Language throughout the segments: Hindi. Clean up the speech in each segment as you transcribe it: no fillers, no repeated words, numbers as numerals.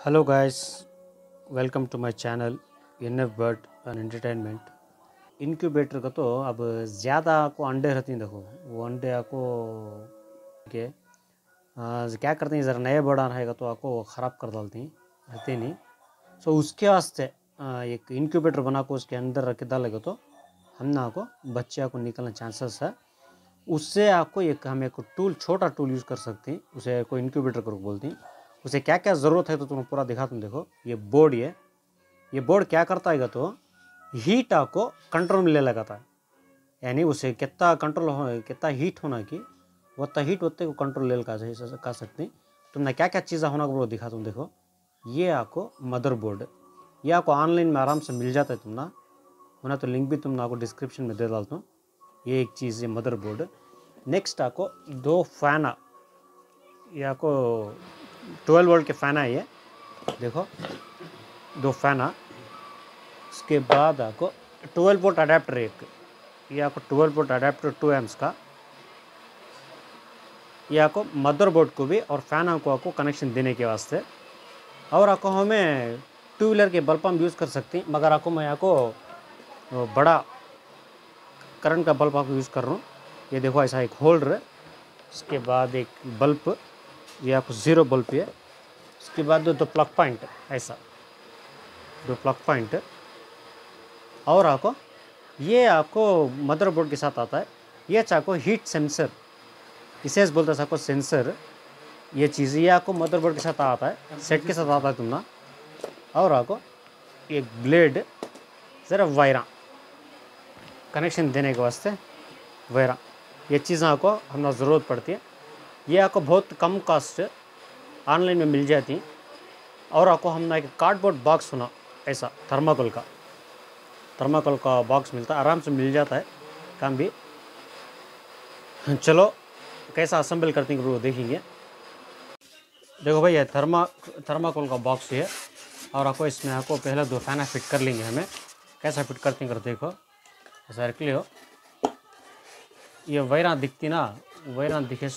Hello guys, welcome to my channel NF bird and entertainment. Incubator का तो अब ज़्यादा आपको अंडे रहती हैं। देखो वो अंडे आपको के क्या करते हैं, ज़रा नए बड़ा रहेगा तो आपको ख़राब कर डालती हैं, रहते नहीं। सो उसके वास्ते एक इनक्यूबेटर बना को उसके अंदर रख के डालेगा तो हम ना को बच्चे को निकलने चांसेस है। उससे आपको हम एक टूल, छोटा टूल यूज़ कर सकते हैं, उसे कोई इनक्यूबेटर को बोलते हैं। उसे क्या क्या ज़रूरत है तो तुम्हें पूरा दिखाता हूँ। देखो ये बोर्ड क्या करता है तो हीट आपको कंट्रोल में ले लगाता है, यानी उसे कितना कंट्रोल हो, कितना हीट होना कि उतना हीट होते को कंट्रोल ले कर सकते हैं। तुमने क्या क्या चीज़ें होना को दिखाता हूँ। देखो ये आपको मदरबोर्ड, ये आपको ऑनलाइन में आराम से मिल जाता है। तुमना होना तो लिंक भी तुमने आपको डिस्क्रिप्शन में दे डालता हूँ। ये एक चीज़ है मदरबोर्ड। नेक्स्ट आपको दो फैन, ये आपको 12 वोल्ट के फैन है। ये देखो दो फैन। उसके बाद आपको 12 वोल्ट अडेप्टर एक, ये आपको 12 वोल्ट अडेप्टर 2 एम्स का, ये आपको मदरबोर्ड को भी और फैन को आपको कनेक्शन देने के वास्ते। और आपको हमें टू व्हीलर के बल्ब हम यूज़ कर सकते हैं, मगर आपको मैं आपको बड़ा करंट का बल्ब आपको यूज़ कर रहा हूँ। ये देखो ऐसा एक होल्डर है, उसके बाद एक बल्ब, ये आपको 0 बल्ब है। उसके बाद दो प्लग पॉइंट, ऐसा दो प्लग पॉइंट। और आपको ये आपको मदरबोर्ड के साथ आता है। ये आपको हीट सेंसर, इसे बोलते हैं आपको सेंसर। ये चीज़ ये आपको मदरबोर्ड के साथ आता है, सेट के साथ आता है तुमना। और आपको एक ब्लेड, ज़रा वायरा कनेक्शन देने के वास्ते वायरा, ये चीज़ें आपको हमें ज़रूरत पड़ती है। ये आपको बहुत कम कास्ट ऑनलाइन में मिल जाती हैं। और आपको हमने एक कार्डबोर्ड बॉक्स सुना, ऐसा थर्माकोल का बॉक्स मिलता है, आराम से मिल जाता है, काम भी। चलो कैसा असेंबल करते हैं वो देखेंगे। देखो भाई ये थर्माकोल का बॉक्स है। और आपको इसमें आपको पहले दो फैन फिट कर लेंगे। हमें कैसा फिट करते हैं देखो, ऐसा रख लियो। ये वायरा दिखती ना, वायरा दिखे,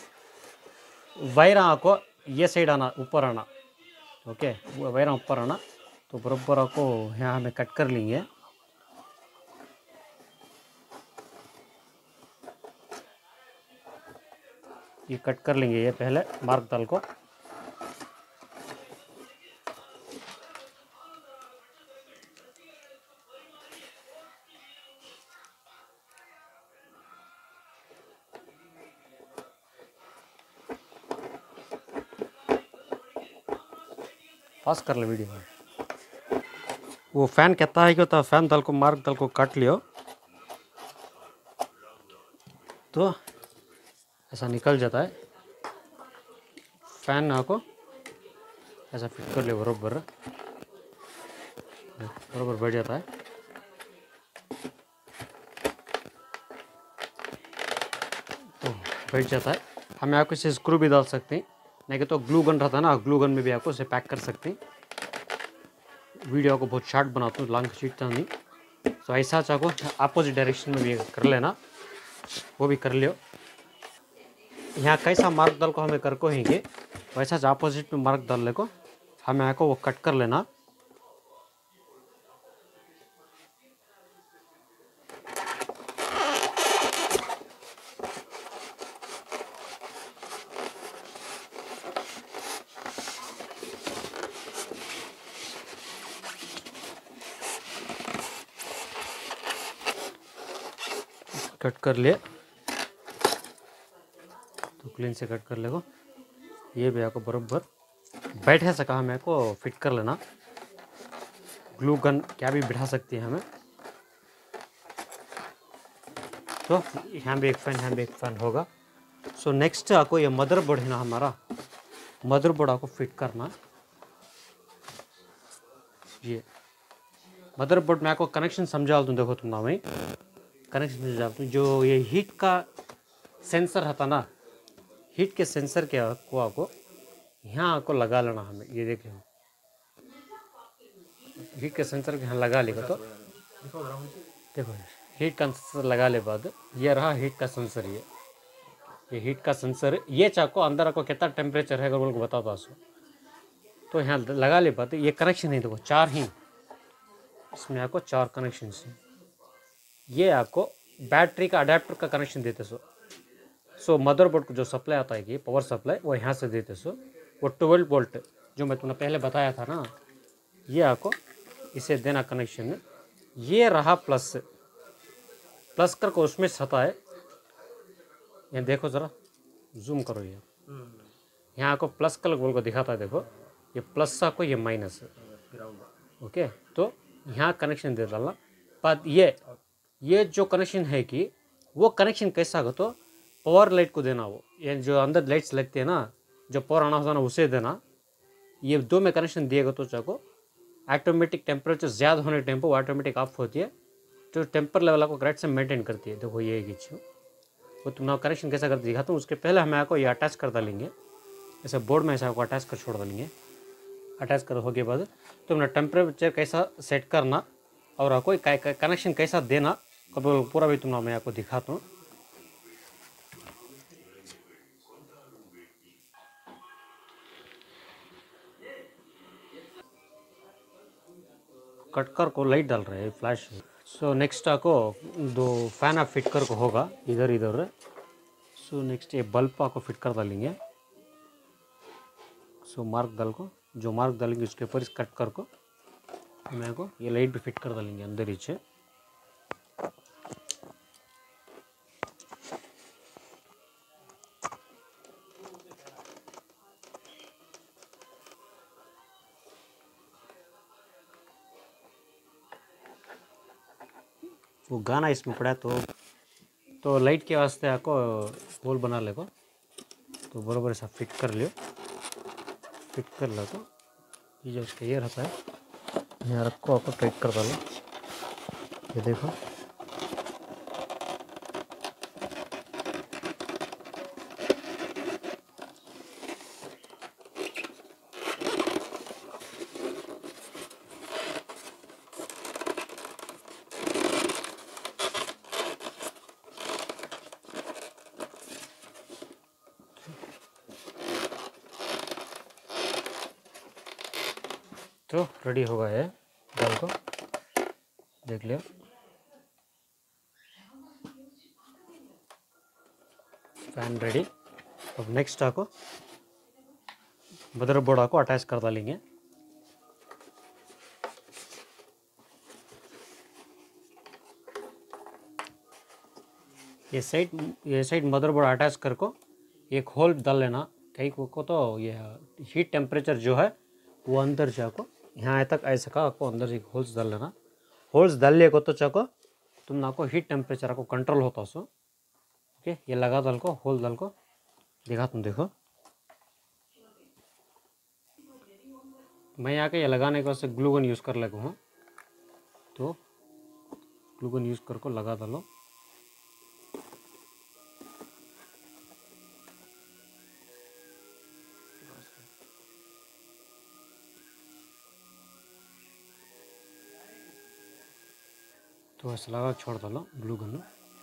वायरा आपको ये साइड आना, ऊपर आना। ओके, वायरा ऊपर आना तो बराबर आपको यहाँ हमें कट कर लेंगे। ये कट कर लेंगे, ये पहले मार्क डाल को। पास कर ले वीडियो में। वो फैन कहता है कि तो फैन दल को मार्क दल को काट लियो तो ऐसा निकल जाता है। फैन आपको ऐसा फिट कर लियो, बराबर बैठ जाता है। तो बैठ जाता है। हमें आपको इसे स्क्रू भी डाल सकते हैं, नहीं कि तो ग्लू गन रहता है ना, ग्लू गन में भी आपको इसे पैक कर सकते हैं। वीडियो को बहुत शार्ट बनाता हूँ, लॉन्ग खींचता नहीं। तो ऐसा चाहो अपोजिट डायरेक्शन में भी कर लेना, वो भी कर लियो। यहाँ कैसा मार्क डाल को हमें कर को हिंगे, वैसा अपोजिट में मार्क डालने को हमें यहाँ को वो कट कर लेना। कट कर लिए तो क्लीन से कट कर लेगो। ये भी आपको बराबर बैठे सका हमें को फिट कर लेना। ग्लू गन क्या भी बिठा सकती है हमें। तो यहाँ भी एक फैन होगा। सो नेक्स्ट आपको ये मदरबोर्ड है ना, हमारा मदरबोर्ड आपको फिट करना। ये मदरबोर्ड में आपको कनेक्शन समझा दूँ। देखो तुम ना वहीं कनेक्शन समझा दूँ। जो ये हीट का सेंसर रहता ना, हीट के सेंसर के को आपको यहाँ आपको लगा लेना। हमें ये देखिए, हीट के सेंसर के यहाँ लगा लेगा तो देखो हीट का सेंसर लगा ले बाद ये रहा हीट का सेंसर। ये हीट का सेंसर, ये चाको अंदर आपको कितना टेम्परेचर है अगर बोल को बता दो। तो यहाँ लगा ले पाते, ये कनेक्शन है देखो 4 ही, इसमें आपको 4 कनेक्शन है। ये आपको बैटरी का अडेप्टर का कनेक्शन देते सो मदरबोर्ड को जो सप्लाई आता है कि पावर सप्लाई वो यहाँ से देते सो वो 12 वोल्ट जो मैं तुम्हें पहले बताया था ना, ये आपको इसे देना कनेक्शन है। ये रहा प्लस, प्लस करके उसमें सता है, ये देखो ज़रा जूम करो, ये यहाँ आपको प्लस कलर बोल को दिखाता है, देखो ये प्लस आपको ये माइनस है, ओके। तो यहाँ कनेक्शन दे डालना। पर ये जो कनेक्शन है कि वो कनेक्शन कैसा हो तो पावर लाइट को देना, वो ये जो अंदर लाइट्स लगते हैं ना, जो पावर आना होता है ना उसे देना। ये दो में कनेक्शन दिएगा तो चाको ऑटोमेटिक टेम्परेचर ज़्यादा होने टाइम पर वो ऑटोमेटिक ऑफ होती है, तो टेम्पर लेवल आपको करेक्ट से मेंटेन करती है। देखो ये एक वो तुम ना कनेक्शन कैसा करते दिखाता हूँ। उसके पहले हम आपको ये अटैच कर डालेंगे, ऐसे बोर्ड में ऐसा आपको अटैच कर छोड़ डालेंगे। अटैच कर हो के बाद तुमने टेम्परेचर कैसा सेट करना और कोई कनेक्शन कैसा देना पूरा भी तुमने मैं आपको दिखाता हूँ। कटकर को लाइट डाल रहे हैं फ्लैश। सो नेक्स्ट आपको 2 फैन आप फिट कर को होगा इधर इधर। सो नेक्स्ट ये बल्ब आपको फिट कर डालेंगे। सो मार्क डाल को, जो मार्क डालेंगे उसके ऊपर इस कट कर को मैं को ये लाइट भी फिट कर डालेंगे अंदर ही से। वो गाना इसमें पड़ा है तो लाइट के वास्ते आपको होल बना लेगा, तो बराबर ऐसा फिट कर लियो। फिट कर लो तो ये जो उसका ये रहता है यहाँ रखो, आपको टाइट कर डालो। ये देखो तो रेडी हो गया है, डाल को देख लियो। Fan ready. अब नेक्स्ट आपको मदरबोर्ड आपको अटैच कर डालेंगे। ये साइड मदरबोर्ड अटैच कर को एक होल डाल लेना। कहीं को तो ये हीट टेम्परेचर जो है वो अंदर जाको यहाँ तक ऐसा का आपको अंदर एक होल्स डाल लेना। होल्स डालने को तो चाको तुम ना को हीट टेम्परेचर आपको कंट्रोल होता सो, ओके। ये लगा डाल को होल डाल को दिखा तुम देखो। मैं यहाँ के ये लगाने के वास्ते ग्लू गन यूज़ कर लगा हूँ, तो ग्लू गन यूज़ कर को लगा डालो। तो ऐसा लगा छोड़ डालो ग्लू गन।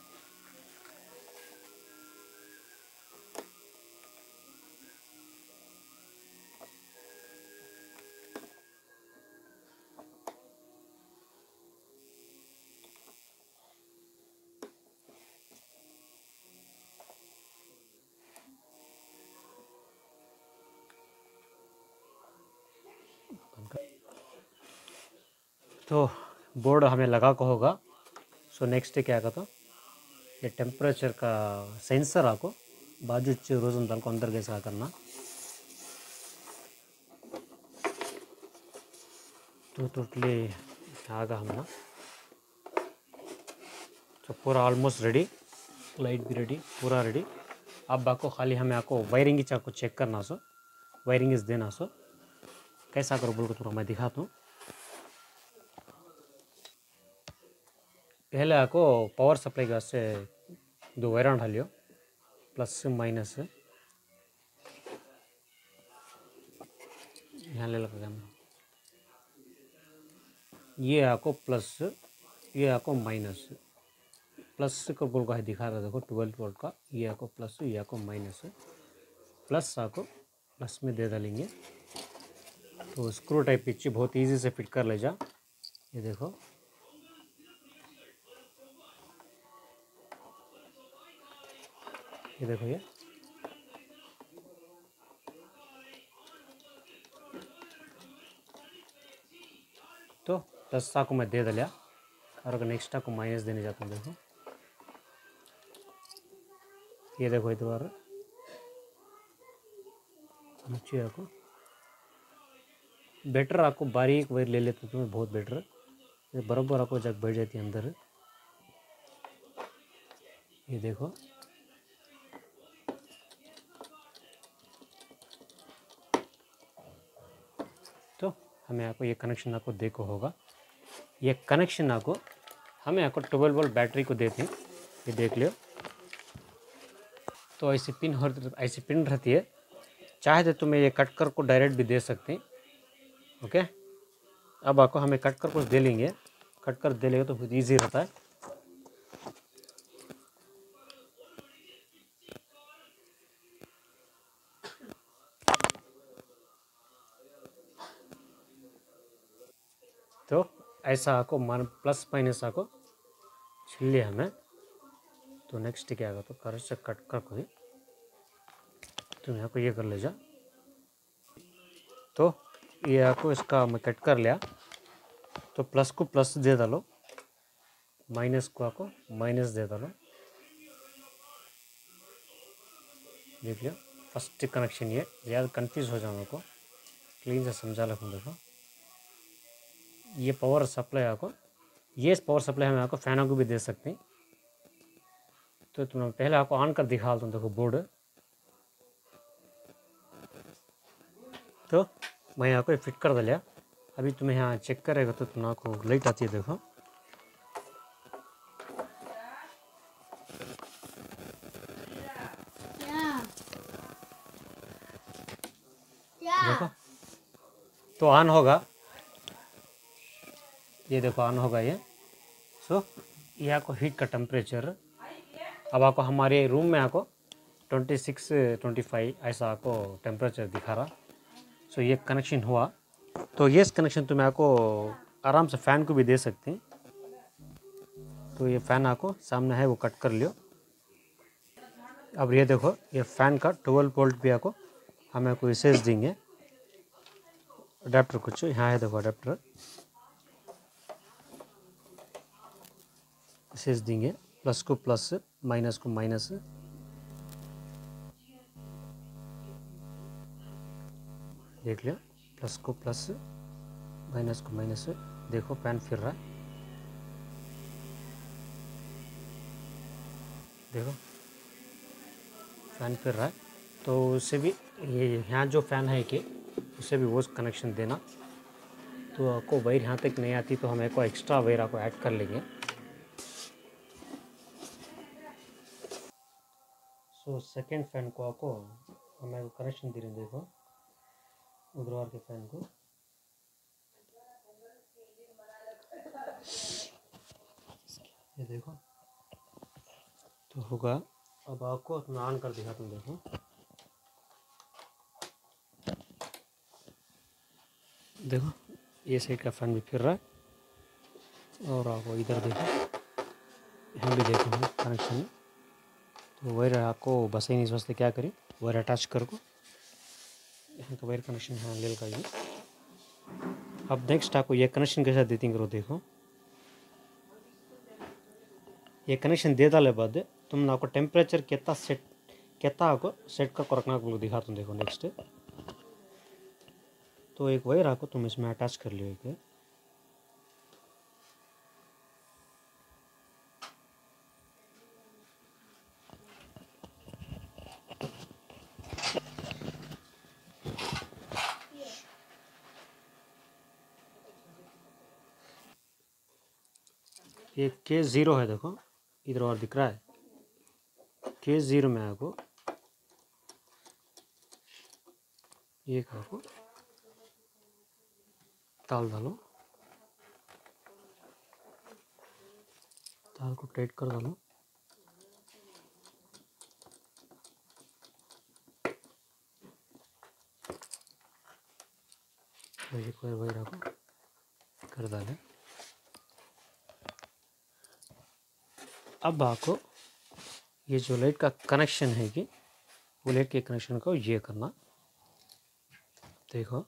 तो बोर्ड हमें लगा को होगा। सो नेक्स्ट क्या कहता, ये टेम्परेचर का सेंसर आपको बाजू रोजन दाल को अंदर कैसा करना। तो टोटली आगा हमना तो पूरा ऑलमोस्ट रेडी, लाइट भी रेडी, पूरा रेडी। अब आपको खाली हमें आपको वायरिंग ही आपको चेक करना सो, वायरिंग इस देना सो कैसा करो बोल को थोड़ा मैं दिखाता हूँ। पहले आपको पावर सप्लाई का से 2 वायर डालियो, प्लस माइनस यहाँ ले लगा कैमरा। ये आपको प्लस, ये आपको माइनस। प्लस को बोल का है दिखा रहा देखो 12 वोल्ट का, ये आपको प्लस, ये आपको माइनस। प्लस आपको प्लस में दे डालेंगे तो स्क्रू टाइप पिच्ची बहुत इजी से फिट कर ले जा। ये देखो, ये देखो, ये तो प्लस को मैं दे दिया और अगर नेक्स्ट को माइनस देने जाता हूँ। देखो, ये देखो, ये दोबारा नीचे आपको बेटर आपको बारीक वायर ले लेते तुम्हें बहुत बेटर, ये बराबर आपको जग बैठ जाती है अंदर। ये देखो, तो हमें आपको ये कनेक्शन आपको देखो होगा, ये कनेक्शन आपको हमें आपको 12 वोल्ट बैटरी को देते हैं। ये देख लियो, तो ऐसी पिन रहती है, चाहे तो तुम्हें ये कट कर को डायरेक्ट भी दे सकते हैं। ओके, अब आपको हमें कट कर कुछ दे लेंगे, कट कर दे लेंगे तो बहुत ईजी रहता है। तो ऐसा आपको मान प्लस माइनस आपको छिल लिया हमें, तो नेक्स्ट क्या आएगा, तो कर से कट कर कोई तुम यहाँ को ये कर ले जा। तो ये आपको इसका मैं कट कर लिया, तो प्लस को प्लस दे डालो, माइनस को आपको माइनस दे डालो। देख लिया, फर्स्ट कनेक्शन ये ज़्यादा कंफ्यूज हो जाओ को क्लीन से समझा रखूँ। देखो, ये पावर सप्लाई आपको, ये पावर सप्लाई हम आपको फैनों को भी दे सकते हैं। तो तुम पहले आपको ऑन कर दिखा दूँ। देखो बोर्ड, तो मैं यहाँ को फिट कर दिया। अभी तुम्हें यहाँ चेक करेगा तो तुम आपको लाइट आती है। देखो, देखो तो ऑन होगा, ये देखो ऑन होगा ये। सो ये आपको हीट का टेम्परेचर अब आपको हमारे रूम में आपको 26 25 ऐसा आपको टेम्परेचर दिखा रहा। सो ये कनेक्शन हुआ, तो ये कनेक्शन तुम्हें आपको आराम से फ़ैन को भी दे सकते हैं। तो ये फ़ैन आपको सामने है वो कट कर लियो। अब ये देखो, ये फ़ैन का 12 वोल्ट भी आपको हम आपको विशेष देंगे। अडेप्टर कुछ यहाँ है, देखो अडेप्टर विशेष देंगे, प्लस को प्लस माइनस को माइनस। देख लिया, प्लस को प्लस माइनस को माइनस। देखो फैन फिर रहा है, देखो फैन फिर रहा है। तो उससे भी ये यहाँ जो फ़ैन है कि उससे भी वो कनेक्शन देना। तो आपको वायर यहाँ तक नहीं आती तो हम एक एक्स्ट्रा वायर आपको ऐड कर लेंगे। सो सेकेंड फ़ैन को आपको हमें कनेक्शन दे रहे हैं। देखो उधर के फ़ैन को, ये देखो तो होगा। अब आपको अपना ऑन कर दिखा तुम। देखो देखो, ये साइड का फ़ैन भी फिर रहा है और आपको इधर देखो, यहाँ भी देखो कनेक्शन। तो वायर आपको बस ही नहीं सोचते क्या करें, वायर अटैच कर को यहाँ का वायर कनेक्शन यहाँ ले का। अब नेक्स्ट आपको ये कनेक्शन कैसे देती करो। देखो, ये कनेक्शन दे डाले बाद तुम आपको टेम्परेचर कितना आपको सेट कर रखना आपको दिखाता हूँ। देखो नेक्स्ट, तो एक वायर आपको तुम इसमें अटैच कर लियो। एक ये केस 0 है। देखो इधर और दिख रहा है, केस 0 में आपको एक आपको ताल डालो, ताल को टाइट कर डालो। तो एक बार वायर आपको कर डालें। अब आपको ये जो लाइट का कनेक्शन है कि वो लाइट के कनेक्शन को ये करना। देखो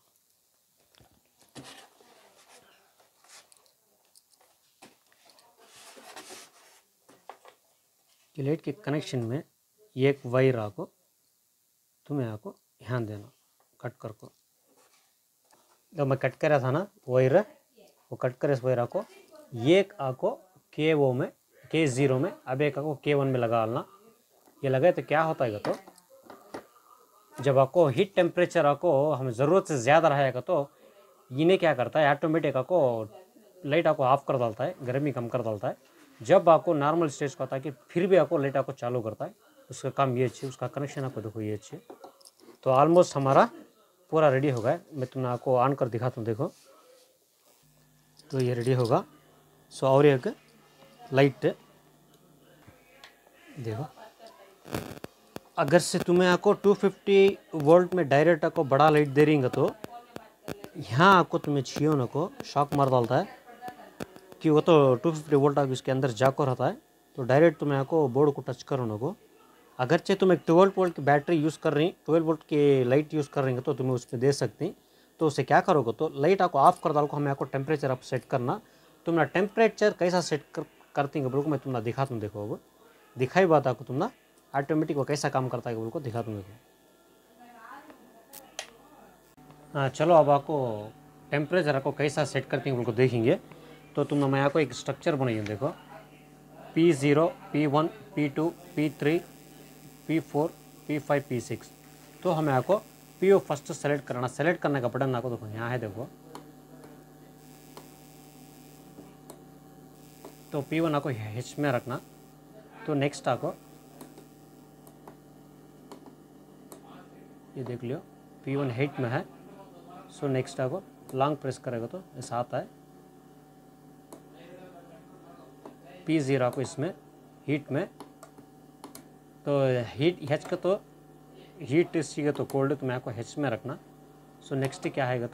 ये लाइट के कनेक्शन में ये एक वायर आपको तुम्हें आपको ध्यान देना कट कर को। जब मैं कट करा था ना वायर, वो कट करे इस वायर को एक आपको K0 में K0 में, अब एक आपको K1 में लगा डालना। ये लगाए तो क्या होता है तो जब आपको हीट टेम्परेचर आपको हमें ज़रूरत से ज़्यादा रहेगा तो इन्हें क्या करता है ऑटोमेटिक आपको लाइट आपको ऑफ कर डालता है, गर्मी कम कर डालता है। जब आपको नॉर्मल स्टेज का होता है कि फिर भी आपको लाइट आपको चालू करता है, उसका काम ये अच्छी, उसका कनेक्शन आपको देखो ये अच्छी। तो ऑलमोस्ट हमारा पूरा रेडी हो गया। मैं तुम्हें आपको ऑन कर दिखाता हूँ। देखो तो ये रेडी होगा। सो और एक लाइट देखो, अगर से तुम्हें आपको 250 वोल्ट में डायरेक्ट आपको बड़ा लाइट दे रही तो यहाँ आपको तुम्हें छियो न को शॉक मार डालता है कि वो तो 250 वोल्ट आप इसके अंदर जाकर रहता है, तो डायरेक्ट तुम्हें आपको बोर्ड को टच करो न को। अगरचे तुम एक 12 वोल्ट की बैटरी यूज़ कर रही, 12 वोल्ट की लाइट यूज़ कर रही तो तुम्हें उस पर दे सकती। तो उसे क्या करोगे तो लाइट आपको ऑफ कर डालो, हमें आपको टेम्परेचर आप सेट करना। तुम्हारा टेम्परेचर कैसा सेट करती है बोलो मैं तुम्हें दिखाता हूँ। देखो अब दिखाई बात आपको तुम ना ऑटोमेटिक वो कैसा काम करता है बोल को दिखाता हूँ। देखो हाँ चलो अब आपको टेम्परेचर आपको कैसा सेट करती है बोल को देखेंगे। तो तुम मैं आपको एक स्ट्रक्चर बनाइए। देखो P0 P1 P2 P3 P4 P5 P6। तो हमें आपको PO फर्स्ट सेलेक्ट करना। सेलेक्ट करने का बटन आपको देखो यहाँ है। देखो तो P1 आपको H में रखना। तो नेक्स्ट आपको ये देख लियो P1 H में है। सो नेक्स्ट आपको लॉन्ग प्रेस करेगा तो ऐसा आता है। P0 आपको इसमें हीट में, तो हीट H का तो हीट चाहिए तो कोल्ड तो मैं आपको H में रखना। सो नेक्स्ट क्या आएगा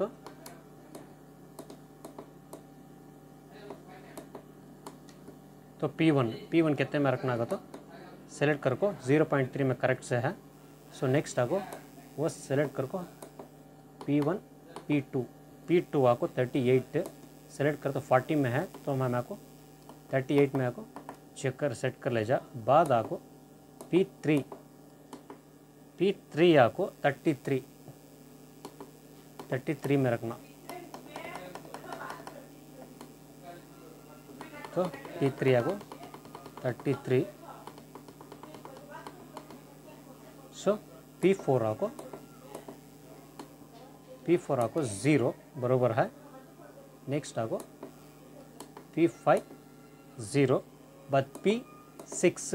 तो P1 कितने में रखना होगा तो सेलेक्ट कर को 0.3 में करेक्ट से है। सो नेक्स्ट आपको वो सेलेक्ट कर को P1 P2 आपको 38 सेलेक्ट कर तो 40 में है तो मैं आपको 38 में आपको चेक कर सेट कर ले जा। बाद आपको P3 आपको 33 में रखना। तो P3 आपको 33। सो P4 आपको 0 बराबर है। नेक्स्ट आपको P5 0 बाद P6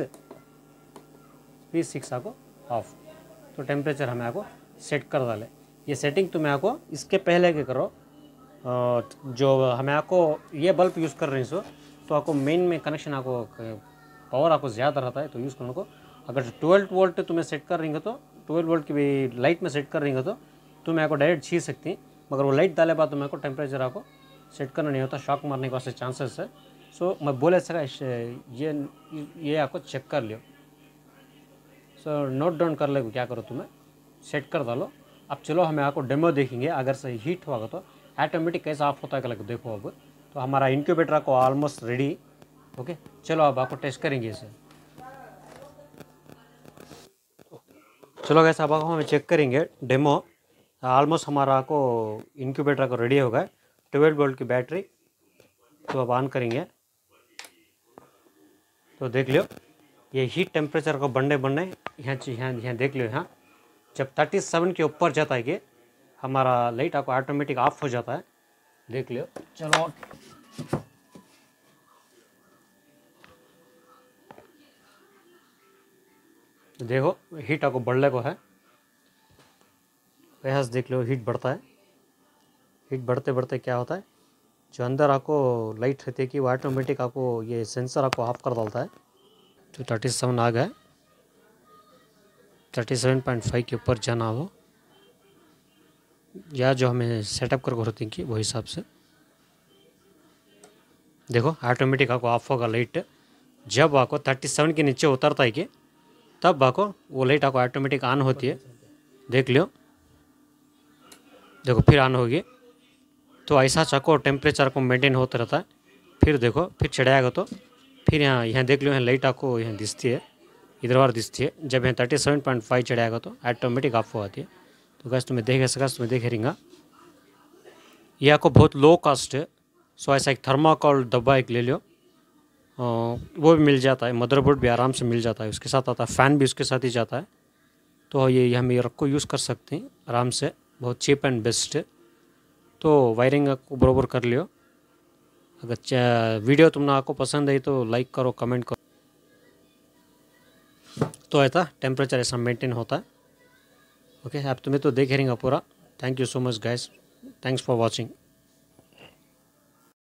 आपको ऑफ। तो टेम्परेचर हमें आपको सेट कर डाले। ये सेटिंग तुम्हें आपको इसके पहले क्या करो, जो हमें आपको ये बल्ब यूज़ कर रहे हैं सो तो आपको मेन में कनेक्शन आपको पावर आपको ज़्यादा रहता है तो यूज़ करने को। अगर 12 वोल्ट तुम्हें सेट कर रही तो 12 वोल्ट की भी लाइट में सेट कर रही तो तुम्हें आपको डायरेक्ट छीन सकती, मगर वो लाइट डाले बाद तुम्हें आपको टेम्परेचर आपको सेट करना नहीं होता, शॉक मारने के वास्ते चांसेस है। सो मैं बोले सका ये आपको चेक कर लियो। सो नोट डाउन कर ले क्या करो तुम्हें सेट कर डालो। अब चलो हमें आपको डेमो देखेंगे। अगर से हीट होगा तो ऑटोमेटिक कैसा ऑफ होता है लग देखो। अब तो हमारा इंक्यूबेटर को ऑलमोस्ट रेडी। ओके चलो अब आपको टेस्ट करेंगे इसे। चलो कैसे अब आपको हमें चेक करेंगे डेमो। ऑलमोस्ट हमारा को इंक्यूबेटर को रेडी होगा। 12 वोल्ट की बैटरी तो अब ऑन करेंगे तो देख लियो ये हीट टेम्परेचर को बढ़ने यहाँ देख लियो। यहाँ जब 37 के ऊपर जाता है कि हमारा लाइट आपको ऑटोमेटिक ऑफ हो जाता है। देख लियो चलो देखो हीट आपको बढ़ने को है। ऐसा देख लो हीट बढ़ता है। हीट बढ़ते बढ़ते क्या होता है जो अंदर आपको लाइट रहती है कि वो ऑटोमेटिक आपको ये सेंसर आपको ऑफ कर डालता है। तो 37 आ गए, 37.5 के ऊपर जाना हो या जो हमें सेटअप करके होती कि वो हिसाब से देखो ऑटोमेटिक आपको ऑफ होगा लाइट। जब आपको 37 के नीचे उतरता है कि तब आपको वो लाइट आपको ऑटोमेटिक ऑन होती है। देख लियो, देखो फिर ऑन होगी। तो ऐसा चाको टेम्परेचर को मेंटेन होता रहता है। फिर देखो फिर चढ़ाएगा तो फिर यहाँ देख लो, यहाँ लाइट आपको यहाँ दिखती है, इधर बार दिखती है। जब यहाँ 37.5 चढ़ाएगा तो ऑटोमेटिक ऑफ हो जाती है। तो गैस तुम्हें तुम्हें देखे रहेंगे ये आपको बहुत लो कॉस्ट है। सो ऐसा एक थर्माकोल डब्बा एक ले लो, वो भी मिल जाता है। मदरबोर्ड भी आराम से मिल जाता है, उसके साथ आता है। फ़ैन भी उसके साथ ही जाता है। तो ये हम ये रख को यूज़ कर सकते हैं आराम से, बहुत चीप एंड बेस्ट है। तो वायरिंग को बराबर कर लियो। अगर वीडियो तुमने आपको पसंद आई तो लाइक करो, कमेंट करो। तो ऐसा टेम्परेचर ऐसा मेंटेन होता है। ओके, आप तुम्हें तो देख रहेंगे पूरा। Thank you so much guys, thanks for watching.